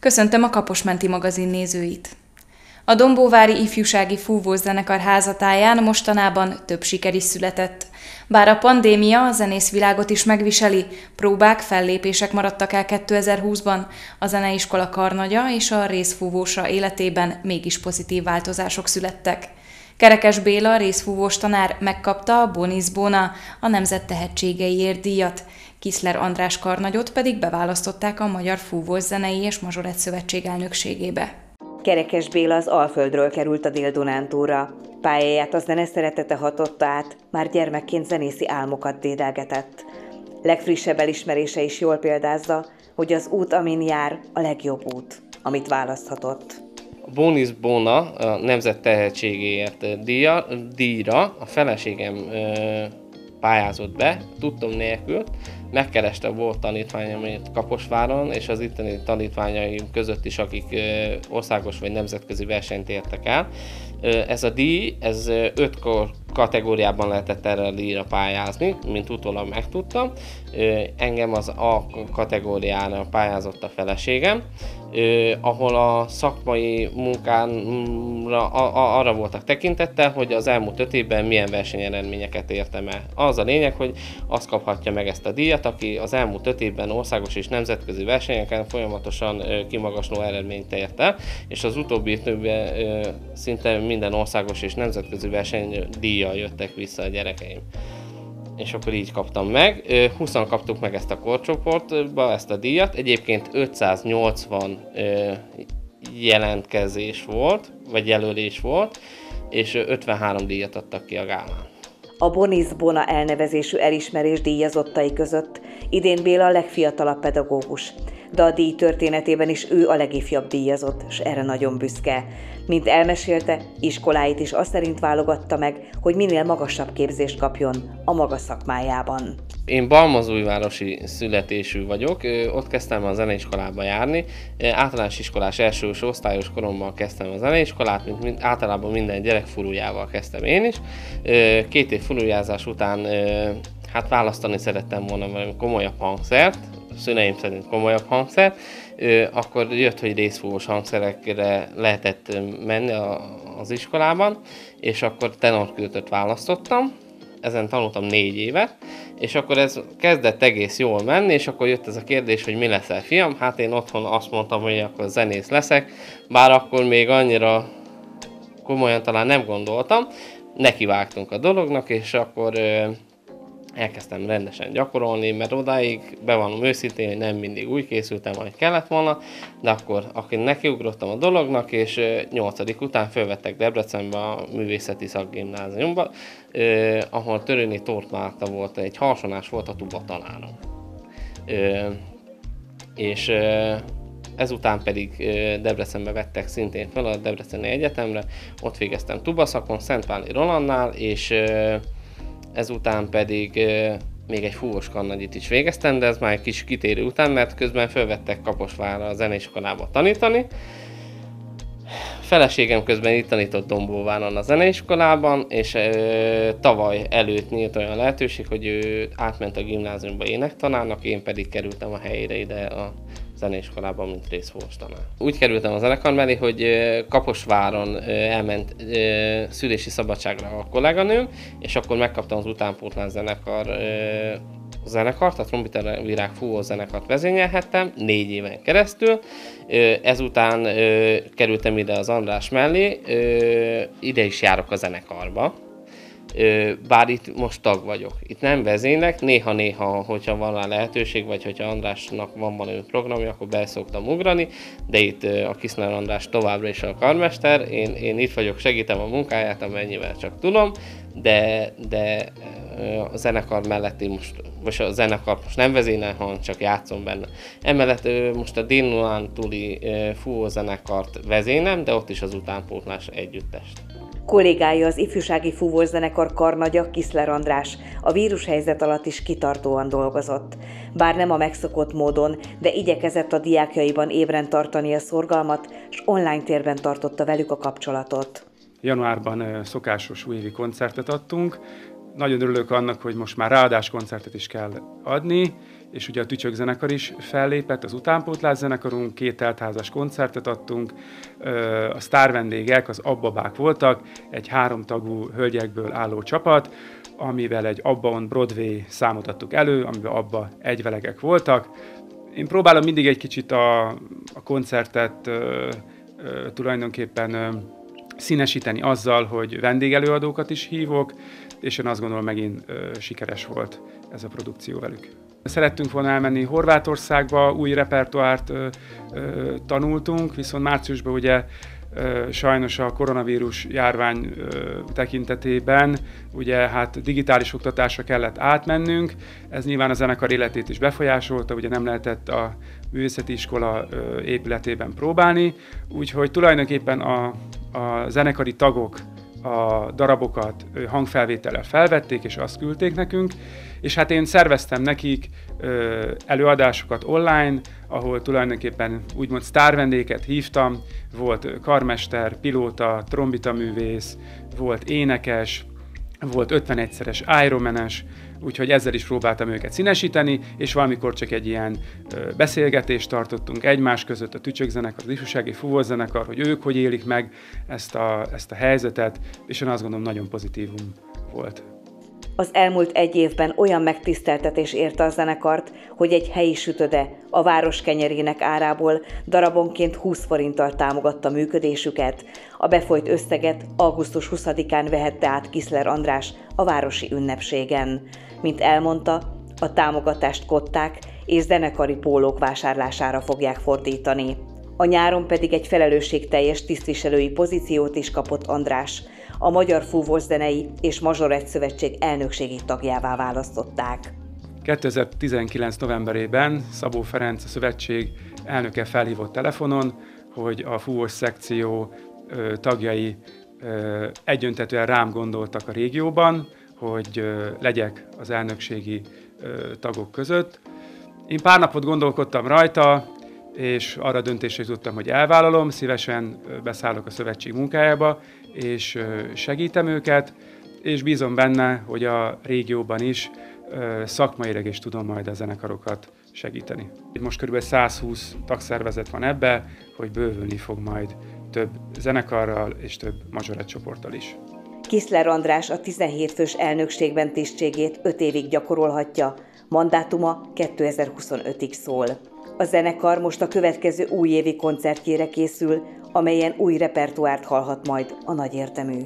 Köszöntöm a Kaposmenti magazin nézőit! A Dombóvári Ifjúsági Fúvószenekar házatáján mostanában több siker is született. Bár a pandémia a zenészvilágot is megviseli, próbák, fellépések maradtak el 2020-ban, a zeneiskola karnagya és a részfúvósa életében mégis pozitív változások születtek. Kerekes Béla részfúvós tanár megkapta a Bonis Bona, a Nemzet tehetségeiért díjat, Kiszler András karnagyot pedig beválasztották a Magyar Fúvós Zenei és Mazsorett Szövetség elnökségébe. Kerekes Béla az Alföldről került a Dél-Dunántúlra. Pályáját a zene szeretete hatotta át, már gyermekként zenészi álmokat dédelgetett. Legfrissebb elismerése is jól példázza, hogy az út, amin jár, a legjobb út, amit választhatott. A Bonis Bona, a Nemzet tehetségéért díjra a feleségem pályázott be, tudtom nélkül, megkereste, volt tanítványomért Kaposváron, és az itteni tanítványaim között is, akik országos vagy nemzetközi versenyt értek el. Ez a díj, ez 5 kategóriában lehetett erre a díjra pályázni, mint utólag megtudtam. Engem az A kategóriára pályázott a feleségem, ahol a szakmai munkámra arra voltak tekintettel, hogy az elmúlt 5 évben milyen versenyeredményeket értem el. Az a lényeg, hogy azt kaphatja meg ezt a díjat, aki az elmúlt 5 évben országos és nemzetközi versenyeken folyamatosan kimagasló eredményt ért el, és az utóbbi időben szinte minden országos és nemzetközi verseny díjjal jöttek vissza a gyerekeim. És akkor így kaptam meg. 20-an kaptuk meg ezt a korcsoportba, ezt a díjat. Egyébként 580 jelentkezés volt, vagy jelölés volt, és 53 díjat adtak ki a gálán. A Bonis Bona elnevezésű elismerés díjazottai között idén Béla a legfiatalabb pedagógus, de a díj történetében is ő a legifjabb díjazott, és erre nagyon büszke. Mint elmesélte, iskoláit is azt szerint válogatta meg, hogy minél magasabb képzést kapjon a maga szakmájában. Én balmazújvárosi születésű vagyok, ott kezdtem a zeneiskolába járni. Általános iskolás első osztályos koromban kezdtem a zeneiskolát, mint általában minden gyerek furujával kezdtem én is. 2 év furujázás után hát választani szerettem volna valami komolyabb hangszert, szüleim szerint komolyabb hangszert, akkor jött, hogy részfúvós hangszerekre lehetett menni az iskolában, és akkor tenorflütöt választottam, ezen tanultam 4 évet, és akkor ez kezdett egész jól menni, és akkor jött ez a kérdés, hogy mi leszel, fiam? Hát én otthon azt mondtam, hogy akkor zenész leszek, bár akkor még annyira komolyan talán nem gondoltam, nekivágtunk a dolognak, és akkor elkezdtem rendesen gyakorolni, mert odáig bevallom őszintén, hogy nem mindig úgy készültem, ahogy kellett volna, de akkor nekiugrottam a dolognak, és 8. után felvettek Debrecenbe a Művészeti Szakgimnáziumba, ahol Törőné Tóth Márta volt, egy harsonás volt a tuba tanárom. És ezután pedig Debrecenbe vettek szintén fel a Debreceni Egyetemre, ott végeztem tubaszakon, Szentváli Rolandnál, és ezután pedig még egy fúvós karnagyit is végeztem, de ez már egy kis kitérő után, mert közben felvettek Kaposvárra a zeneiskolába tanítani. Feleségem közben itt tanított Dombóváron a zeneiskolában, és tavaly előtt nyílt olyan lehetőség, hogy ő átment a gimnáziumba énektanárnak, én pedig kerültem a helyére ide a zeneiskolában, mint részfúvós tanár. Úgy kerültem a zenekar mellé, hogy Kaposváron elment szülési szabadságra a kolléganőm, és akkor megkaptam az utánpótlás zenekart, a Trombita Virág fúvós zenekart vezényelhettem 4 éven keresztül. Ezután kerültem ide az András mellé, ide is járok a zenekarba. Bár itt most tag vagyok. Itt nem vezénylek, néha-néha, hogyha van rá lehetőség, vagy hogyha Andrásnak van valami programja, akkor be szoktam ugrani, de itt a Kiszler András továbbra is a karmester, én itt vagyok, segítem a munkáját, amennyivel csak tudom, de a zenekar mellett én most a zenekar most nem vezényel, hanem csak játszom benne. Emellett most a Dél-Dunántúli fúvós zenekart vezénylem, de ott is az utánpótlás együttest. Kollégája az ifjúsági fúvós zenekar karnagya, Kiszler András a vírushelyzet alatt is kitartóan dolgozott. Bár nem a megszokott módon, de igyekezett a diákjaiban ébren tartani a szorgalmat, s online térben tartotta velük a kapcsolatot. Januárban szokásos újévi koncertet adtunk, Nagyon örülök annak, hogy most már ráadás koncertet is kell adni, és ugye a Tücsök zenekar is fellépett, az utánpótlás zenekarunk, 2 teltházas koncertet adtunk, a sztárvendégek, az Abbabák voltak, egy 3 tagú hölgyekből álló csapat, amivel egy Abba on Broadway számot adtuk elő, amiben Abba egyvelegek voltak. Én próbálom mindig egy kicsit a koncertet tulajdonképpen színesíteni azzal, hogy vendégelőadókat is hívok, és én azt gondolom, megint sikeres volt ez a produkció velük. Szerettünk volna elmenni Horvátországba, új repertoárt tanultunk, viszont márciusban ugye sajnos a koronavírus járvány tekintetében ugye hát digitális oktatásra kellett átmennünk. Ez nyilván a zenekar életét is befolyásolta, ugye nem lehetett a művészeti iskola épületében próbálni, úgyhogy tulajdonképpen a zenekari tagok a darabokat hangfelvétellel felvették, és azt küldték nekünk, és hát én szerveztem nekik előadásokat online, ahol tulajdonképpen úgymond sztárvendéget hívtam, volt karmester, pilóta, trombitaművész, volt énekes, volt 51-szeres Ironman-es, úgyhogy ezzel is próbáltam őket színesíteni, és valamikor csak egy ilyen beszélgetést tartottunk egymás között, a Tücsök zenekar, az ifjúsági fúvózenekar, hogy ők hogy élik meg ezt a helyzetet, és én azt gondolom, nagyon pozitívum volt. Az elmúlt 1 évben olyan megtiszteltetés érte a zenekart, hogy egy helyi sütöde a város kenyerének árából darabonként 20 forinttal támogatta működésüket. A befolyt összeget augusztus 20-án vehette át Kiszler András a városi ünnepségen. Mint elmondta, a támogatást kották és zenekari pólók vásárlására fogják fordítani. A nyáron pedig egy felelősségteljes tisztviselői pozíciót is kapott András. A Magyar Fúvószenei és Mazsorett Szövetség elnökségi tagjává választották. 2019. novemberében Szabó Ferenc, a szövetség elnöke felhívott telefonon, hogy a fúvós szekció tagjai egyöntetően rám gondoltak a régióban, hogy legyek az elnökségi tagok között. Én pár napot gondolkodtam rajta, és arra döntésre jutottam, hogy elvállalom, szívesen beszállok a szövetség munkájába, és segítem őket, és bízom benne, hogy a régióban is szakmailag is tudom majd a zenekarokat segíteni. Most kb. 120 tagszervezet van ebbe, hogy bővülni fog majd több zenekarral és több mazsorett csoporttal is. Kiszler András a 17 fős elnökségben tisztségét 5 évig gyakorolhatja, mandátuma 2025-ig szól. A zenekar most a következő újévi koncertjére készül, amelyen új repertoárt hallhat majd a nagyértemű.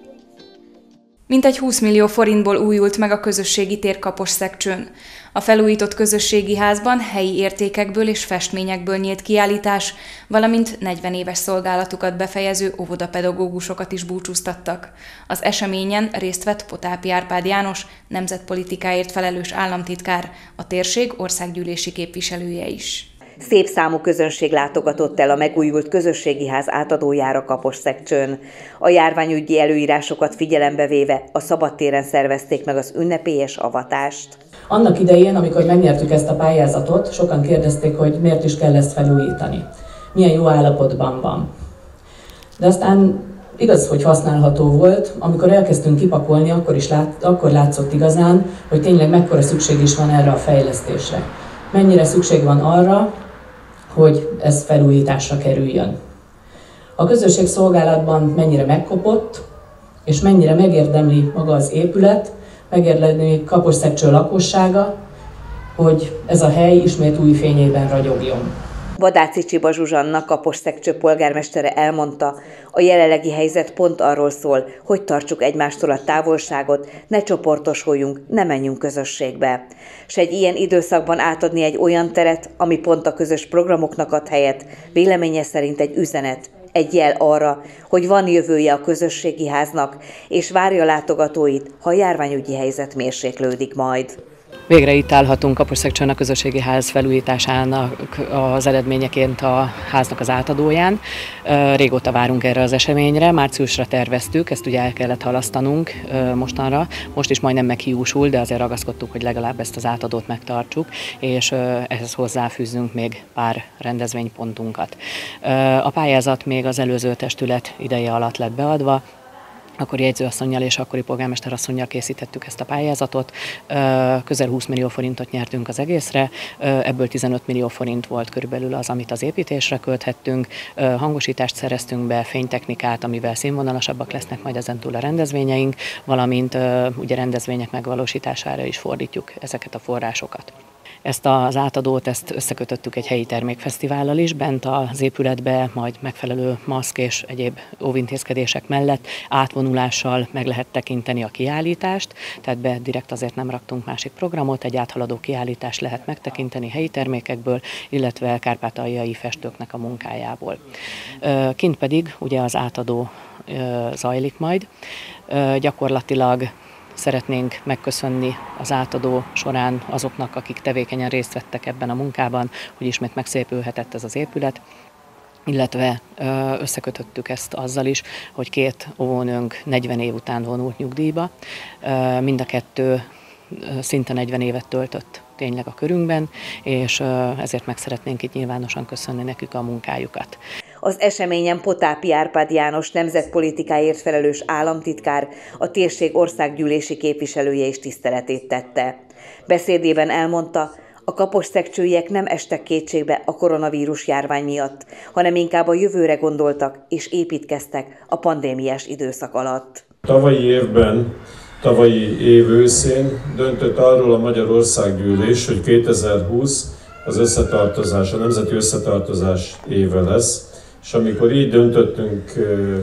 Mintegy 20 millió forintból újult meg a közösségi tér Kaposszegcsőn. A felújított közösségi házban helyi értékekből és festményekből nyílt kiállítás, valamint 40 éves szolgálatukat befejező óvodapedagógusokat is búcsúztattak. Az eseményen részt vett Potápi Árpád János, nemzetpolitikáért felelős államtitkár, a térség országgyűlési képviselője is. Szép számú közönség látogatott el a megújult közösségi ház átadójára Kaposszegcsőn. A járványügyi előírásokat figyelembe véve a szabadtéren szervezték meg az ünnepélyes avatást. Annak idején, amikor megnyertük ezt a pályázatot, sokan kérdezték, hogy miért is kell ezt felújítani. Milyen jó állapotban van. De aztán igaz, hogy használható volt. Amikor elkezdtünk kipakolni, akkor látszott igazán, hogy tényleg mekkora szükség is van erre a fejlesztésre. Mennyire szükség van arra, hogy ez felújításra kerüljön. A közösség szolgálatban mennyire megkopott, és mennyire megérdemli maga az épület, megérdemli Kaposszegcső lakossága, hogy ez a hely ismét új fényében ragyogjon. Vadáci Csiba Zsuzsanna, Kaposszegcső polgármestere elmondta, a jelenlegi helyzet pont arról szól, hogy tartsuk egymástól a távolságot, ne csoportosuljunk, ne menjünk közösségbe. S egy ilyen időszakban átadni egy olyan teret, ami pont a közös programoknak ad helyet, véleménye szerint egy üzenet, egy jel arra, hogy van jövője a közösségi háznak, és várja látogatóit, ha a járványügyi helyzet mérséklődik majd. Végre itt állhatunk Kaposszegcsőn a közösségi ház felújításának az eredményeként a háznak az átadóján. Régóta várunk erre az eseményre, márciusra terveztük, ezt ugye el kellett halasztanunk mostanra. Most is majdnem meghiúsul, de azért ragaszkodtuk, hogy legalább ezt az átadót megtartsuk, és ehhez hozzáfűzzünk még pár rendezvénypontunkat. A pályázat még az előző testület ideje alatt lett beadva, akkori jegyzőasszonnyal és akkori polgármesterasszonnyal készítettük ezt a pályázatot. Közel 20 millió forintot nyertünk az egészre, ebből 15 millió forint volt körülbelül az, amit az építésre költhettünk. Hangosítást szereztünk be, fénytechnikát, amivel színvonalasabbak lesznek majd ezentúl a rendezvényeink, valamint ugye rendezvények megvalósítására is fordítjuk ezeket a forrásokat. Ezt az átadót összekötöttük egy helyi termékfesztivállal is, bent az épületbe majd megfelelő maszk és egyéb óvintézkedések mellett átvonulással meg lehet tekinteni a kiállítást, tehát direkt azért nem raktunk másik programot, egy áthaladó kiállítást lehet megtekinteni helyi termékekből, illetve kárpátaljai festőknek a munkájából. Kint pedig ugye az átadó zajlik majd, gyakorlatilag szeretnénk megköszönni az átadó során azoknak, akik tevékenyen részt vettek ebben a munkában, hogy ismét megszépülhetett ez az épület, illetve összekötöttük ezt azzal is, hogy 2 óvónőnk 40 év után vonult nyugdíjba. Mind a kettő szinte 40 évet töltött tényleg a körünkben, és ezért meg szeretnénk itt nyilvánosan köszönni nekük a munkájukat. Az eseményen Potápi Árpád János nemzetpolitikáért felelős államtitkár, a térség országgyűlési képviselője is tiszteletét tette. Beszédében elmondta, a kaposszegcsőiek nem estek kétségbe a koronavírus járvány miatt, hanem inkább a jövőre gondoltak és építkeztek a pandémiás időszak alatt. Tavalyi év őszén döntött arról a Magyar Országgyűlés, hogy 2020 az összetartozás, a nemzeti összetartozás éve lesz, és amikor így döntöttünk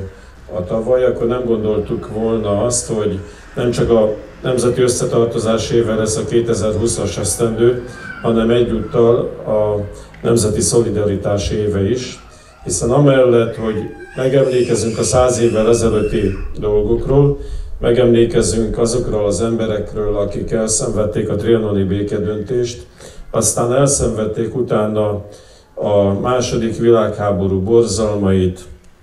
a tavaly, akkor nem gondoltuk volna azt, hogy nem csak a nemzeti összetartozás éve lesz a 2020-as esztendő, hanem egyúttal a nemzeti szolidaritás éve is, hiszen amellett, hogy megemlékezünk a 100 évvel ezelőtti dolgokról, megemlékezzünk azokról az emberekről, akik elszenvedték a trianoni békedöntést, aztán elszenvedték utána a II. Világháború borzalmait,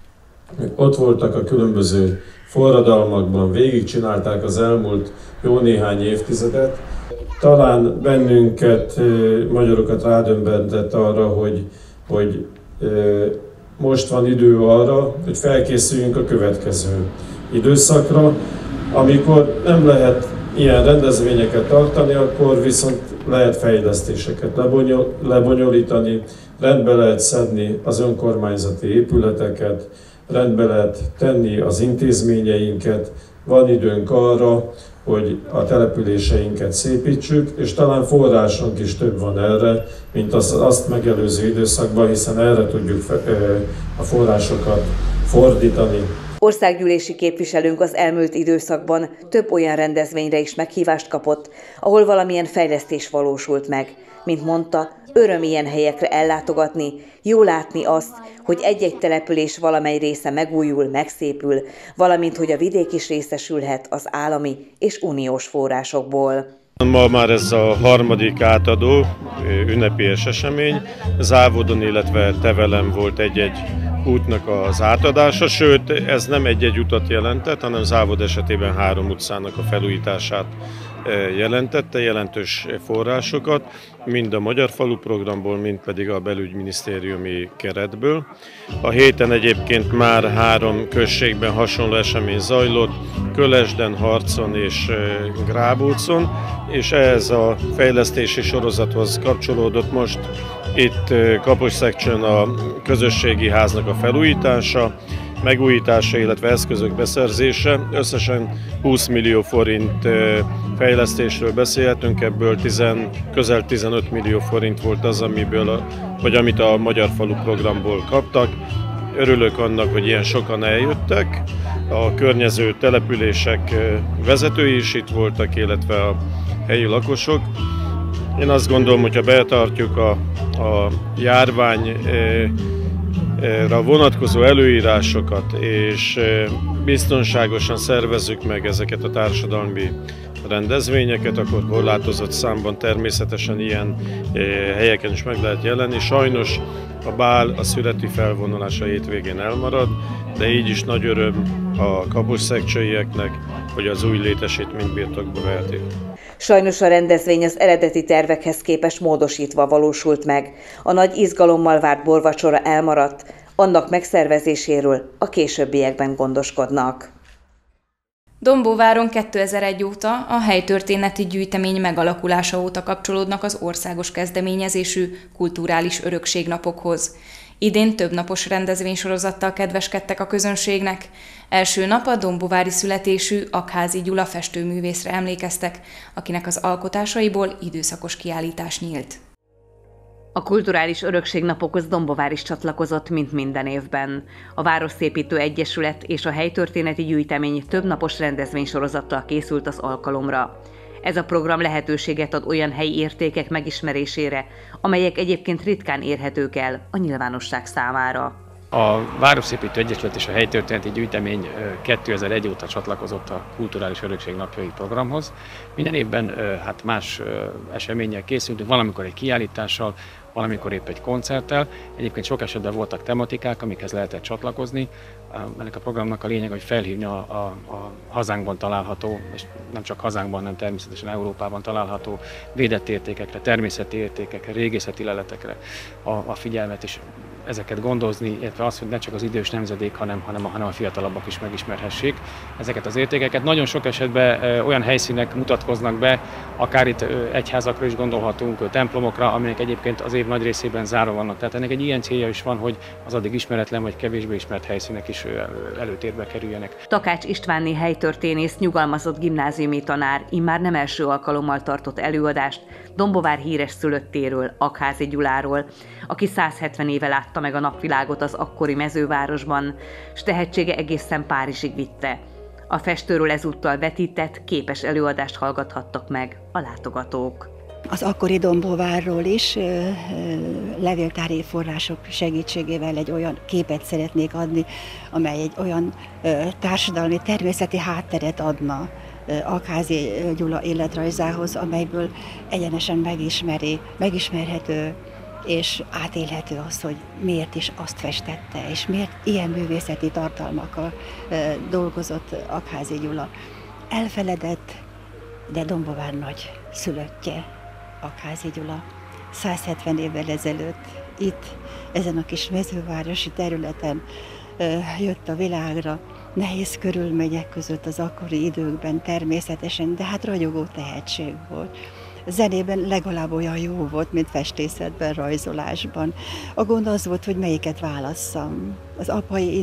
ott voltak a különböző forradalmakban, végigcsinálták az elmúlt jó néhány évtizedet. Talán bennünket, magyarokat rádöbbentett arra, hogy most van idő arra, hogy felkészüljünk a következő időszakra. Amikor nem lehet ilyen rendezvényeket tartani, akkor viszont lehet fejlesztéseket lebonyolítani, rendbe lehet szedni az önkormányzati épületeket, rendbe lehet tenni az intézményeinket, van időnk arra, hogy a településeinket szépítsük, és talán forrásunk is több van erre, mint azt megelőző időszakban, hiszen erre tudjuk a forrásokat fordítani. Országgyűlési képviselőnk az elmúlt időszakban több olyan rendezvényre is meghívást kapott, ahol valamilyen fejlesztés valósult meg. Mint mondta, öröm ilyen helyekre ellátogatni, jó látni azt, hogy egy-egy település valamely része megújul, megszépül, valamint hogy a vidék is részesülhet az állami és uniós forrásokból. Ma már ez a 3. átadó ünnepélyes esemény. Závodon, illetve Tevelen volt egy-egy útnak az átadása, sőt ez nem egy-egy utat jelentett, hanem Závod esetében 3 utcának a felújítását jelentette, jelentős forrásokat, mind a Magyar Falu programból, mind pedig a belügyminisztériumi keretből. A héten egyébként már 3 községben hasonló esemény zajlott, Kölesden, Harcon és Grábócon, és ehhez a fejlesztési sorozathoz kapcsolódott most itt Kaposszegcsőn a közösségi háznak a felújítása, megújítása, illetve eszközök beszerzése. Összesen 20 millió forint fejlesztésről beszélhetünk, ebből közel 15 millió forint volt az, amit a Magyar Falu programból kaptak. Örülök annak, hogy ilyen sokan eljöttek. A környező települések vezetői is itt voltak, illetve a helyi lakosok. Én azt gondolom, hogyha betartjuk a járványra vonatkozó előírásokat, és biztonságosan szervezzük meg ezeket a társadalmi rendezvényeket, akkor korlátozott számban természetesen ilyen helyeken is meg lehet jelenni. Sajnos a bál, a születi felvonulás a hétvégén elmarad, de így is nagy öröm a kaposszegcsőieknek, hogy az új létesítményt birtokba vehetik. Sajnos a rendezvény az eredeti tervekhez képest módosítva valósult meg. A nagy izgalommal várt borvacsora elmaradt, annak megszervezéséről a későbbiekben gondoskodnak. Dombóváron 2001 óta a helytörténeti gyűjtemény megalakulása óta kapcsolódnak az országos kezdeményezésű kulturális örökségnapokhoz. Idén több napos rendezvénysorozattal kedveskedtek a közönségnek. Első nap a dombóvári születésű Aggházy Gyula festőművészre emlékeztek, akinek az alkotásaiból időszakos kiállítás nyílt. A kulturális örökségnapokhoz Dombóvár is csatlakozott, mint minden évben. A Városszépítő Egyesület és a helytörténeti gyűjtemény több napos rendezvénysorozattal készült az alkalomra. Ez a program lehetőséget ad olyan helyi értékek megismerésére, amelyek egyébként ritkán érhetők el a nyilvánosság számára. A Városszépítő Egyesület és a helytörténeti gyűjtemény 2001 óta csatlakozott a Kulturális Örökség Napjai programhoz. Minden évben más eseménnyel készültünk, valamikor egy kiállítással, valamikor épp egy koncerttel. Egyébként sok esetben voltak tematikák, amikhez lehetett csatlakozni. Ennek a programnak a lényeg, hogy felhívni a hazánkban található, és nem csak hazánkban, hanem természetesen Európában található védett értékekre, természeti értékekre, régészeti leletekre a figyelmet, és ezeket gondozni, illetve az, hogy ne csak az idős nemzedék, hanem a fiatalabbak is megismerhessék ezeket az értékeket. Nagyon sok esetben olyan helyszínek mutatkoznak be, akár itt egyházakra is gondolhatunk, templomokra, aminek egyébként az év nagy részében zárva vannak. Tehát ennek egy ilyen célja is van, hogy az addig ismeretlen vagy kevésbé ismert helyszínek is előtérbe kerüljenek. Takács Istvánné helytörténész, nyugalmazott gimnáziumi tanár immár nem első alkalommal tartott előadást Dombóvár híres szülöttéről, Aggházy Gyuláról, aki 170 éve látta meg a napvilágot az akkori mezővárosban, s tehetsége egészen Párizsig vitte. A festőről ezúttal vetített, képes előadást hallgathattak meg a látogatók. Az akkori Dombóvárról is levéltári források segítségével egy olyan képet szeretnék adni, amely egy olyan társadalmi, természeti hátteret adna Aggházy Gyula életrajzához, amelyből egyenesen megismerhető és átélhető az, hogy miért is azt festette, és miért ilyen művészeti tartalmakkal dolgozott Aggházy Gyula. Elfeledett, de Dombóvár nagy szülöttje Aggházy Gyula. 170 évvel ezelőtt itt, ezen a kis mezővárosi területen jött a világra, nehéz körülmények között az akkori időkben természetesen, de hát ragyogó tehetség volt. Zenében legalább olyan jó volt, mint festészetben, rajzolásban. A gond az volt, hogy melyiket válasszam. Az apai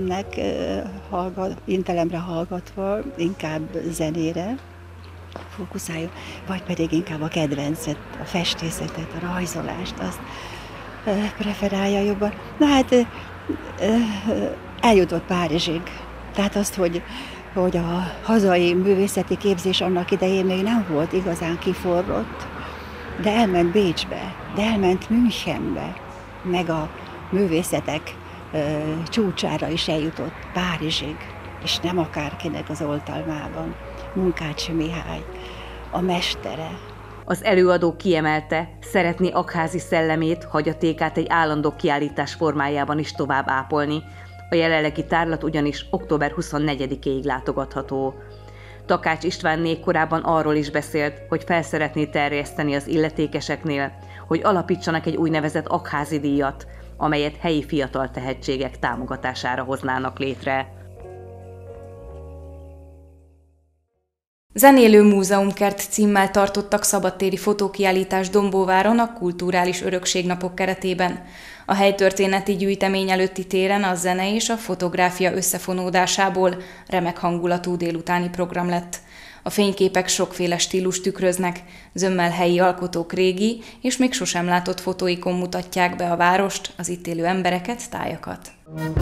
intelemre hallgatva, inkább zenére fókuszáljon, vagy pedig inkább a kedvencet, a festészetet, a rajzolást, azt preferálja jobban. Na hát eljutott Párizsig. Tehát azt, hogy a hazai művészeti képzés annak idején még nem volt igazán kiforrott, de elment Bécsbe, de elment Münchenbe, meg a művészetek csúcsára is eljutott Párizsig, és nem akárkinek az oltalmában, Munkácsy Mihály, a mestere. Az előadó kiemelte, szeretné Aggházy szellemét, hagyatékát egy állandó kiállítás formájában is tovább ápolni. A jelenlegi tárlat ugyanis október 24-éig látogatható. Takács Istvánné korábban arról is beszélt, hogy fel szeretné terjeszteni az illetékeseknél, hogy alapítsanak egy úgynevezett Aggházy díjat, amelyet helyi fiatal tehetségek támogatására hoznának létre. Zenélő múzeumkert címmel tartottak szabadtéri fotókiállítást Dombóváron a Kulturális Örökségnapok keretében. A helytörténeti gyűjtemény előtti téren a zene és a fotográfia összefonódásából remek hangulatú délutáni program lett. A fényképek sokféle stílust tükröznek, zömmel helyi alkotók régi és még sosem látott fotóikon mutatják be a várost, az itt élő embereket, tájakat.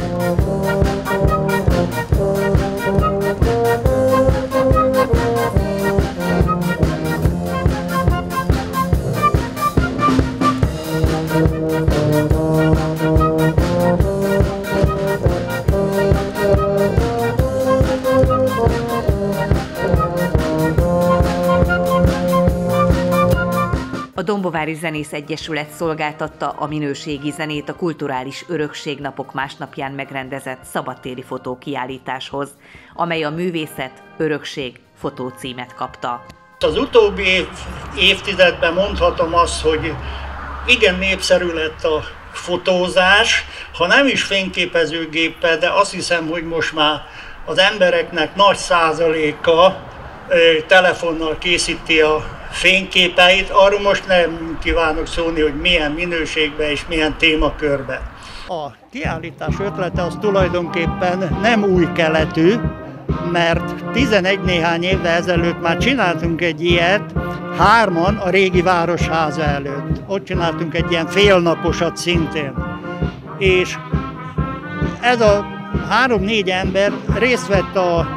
A Dombóvári Zenész Egyesület szolgáltatta a minőségi zenét a Kulturális Örökségnapok másnapján megrendezett szabadtéri fotókiállításhoz, amely a Művészet, Örökség fotócímet kapta. Az utóbbi évtizedben mondhatom azt, hogy igen népszerű lett a fotózás, ha nem is fényképezőgéppel, de azt hiszem, hogy most már az embereknek nagy százaléka telefonnal készíti a fényképeit, arról most nem kívánok szólni, hogy milyen minőségben és milyen témakörben. A kiállítás ötlete az tulajdonképpen nem új keletű, mert 11 néhány évvel ezelőtt már csináltunk egy ilyet, 3-an a régi Városháza előtt. Ott csináltunk egy ilyen félnaposat szintén. És ez a 3-4 ember részt vett a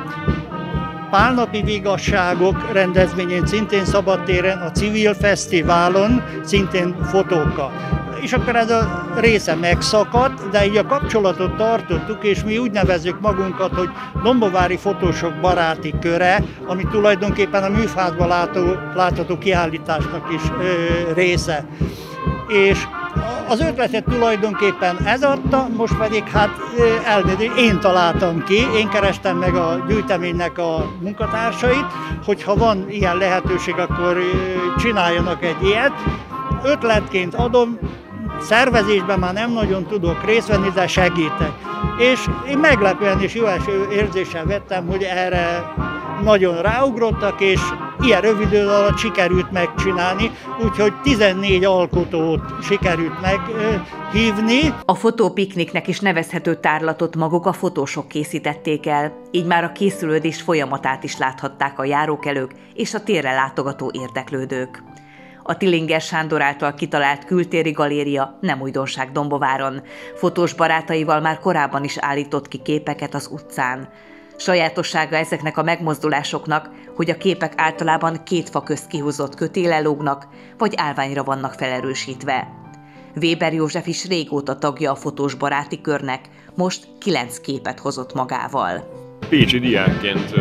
Pálnapi Vigasságok rendezvényén, szintén szabadtéren, a Civil Fesztiválon, szintén fotókkal. És akkor ez a része megszakadt, de így a kapcsolatot tartottuk, és mi úgy nevezzük magunkat, hogy Dombovári Fotósok Baráti Köre, ami tulajdonképpen a műfázban látható kiállításnak is része. És az ötletet tulajdonképpen ez adta, most pedig hát én találtam ki, én kerestem meg a gyűjteménynek a munkatársait, hogyha van ilyen lehetőség, akkor csináljanak egy ilyet. Ötletként adom, szervezésben már nem nagyon tudok részt venni, de segítek. És én meglepően és jó első érzéssel vettem, hogy erre nagyon ráugrottak, és ilyen rövid idő alatt sikerült megcsinálni, úgyhogy 14 alkotót sikerült meghívni. A fotópikniknek is nevezhető tárlatot maguk a fotósok készítették el, így már a készülődés folyamatát is láthatták a járókelők és a térre látogató érdeklődők. A Tillinger Sándor által kitalált kültéri galéria nem újdonság Dombováron. Fotós barátaival már korábban is állított ki képeket az utcán. Sajátossága ezeknek a megmozdulásoknak, hogy a képek általában 2 fa közt kihúzott kötélen lógnak, vagy állványra vannak felerősítve. Weber József is régóta tagja a fotós baráti körnek, most 9 képet hozott magával. Pécsi diákként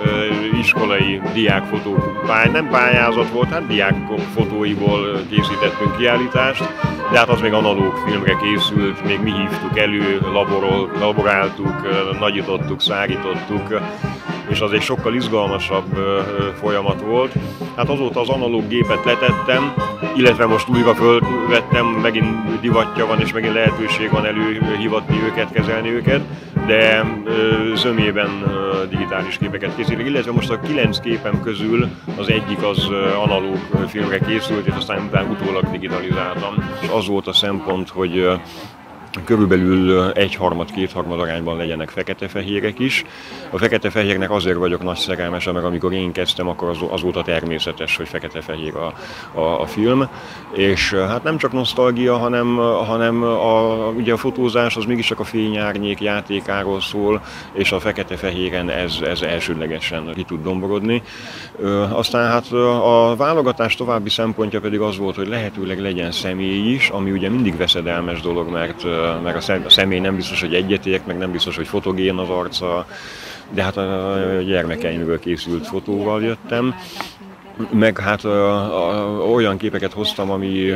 iskolai diákfotó nem pályázat volt, hát diákfotóiból készítettünk kiállítást, de hát az még analóg filmre készült, még mi hívtuk elő, laboráltuk, nagyítottuk, szárítottuk, és az egy sokkal izgalmasabb folyamat volt. Hát azóta az analóg gépet letettem, illetve most újra fölvettem, megint divatja van, és megint lehetőség van előhivatni őket, kezelni őket, de zömében digitális képeket készítek, illetve most a 9 képem közül az egyik az analóg filmre készült, és aztán utólag digitalizáltam. És az volt a szempont, hogy körülbelül 1/3-2/3 arányban legyenek fekete-fehérek is. A fekete-fehérnek azért vagyok nagy szerelmese, mert amikor én kezdtem, akkor az volt a természetes, hogy fekete-fehér a film. És hát nem csak nosztalgia, hanem ugye a fotózás az mégiscsak a fény-árnyék játékáról szól, és a fekete-fehéren ez elsődlegesen ki tud domborodni. Aztán hát a válogatás további szempontja pedig az volt, hogy lehetőleg legyen személy is, ami ugye mindig veszedelmes dolog, mert a személy nem biztos, hogy egyetért, meg nem biztos, hogy fotogén az arca, de hát a gyermekeimről készült fotóval jöttem. Meg hát olyan képeket hoztam, ami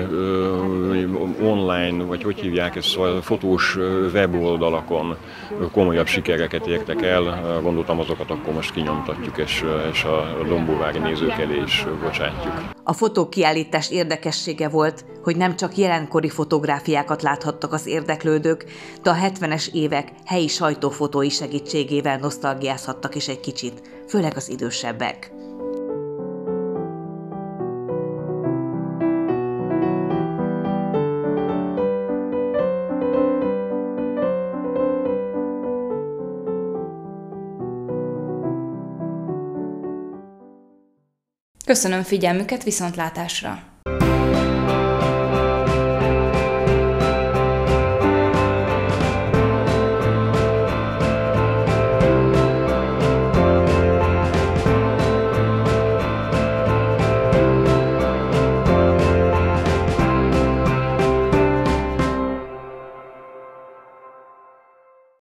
online, vagy hogy hívják ezt, szóval fotós weboldalakon komolyabb sikereket értek el. Gondoltam, azokat akkor most kinyomtatjuk, és a dombóvári nézők elé is bocsátjuk. A fotókiállítás érdekessége volt, hogy nem csak jelenkori fotográfiákat láthattak az érdeklődők, de a 70-es évek helyi sajtófotói segítségével nosztalgiázhattak is egy kicsit, főleg az idősebbek. Köszönöm figyelmüket, viszontlátásra!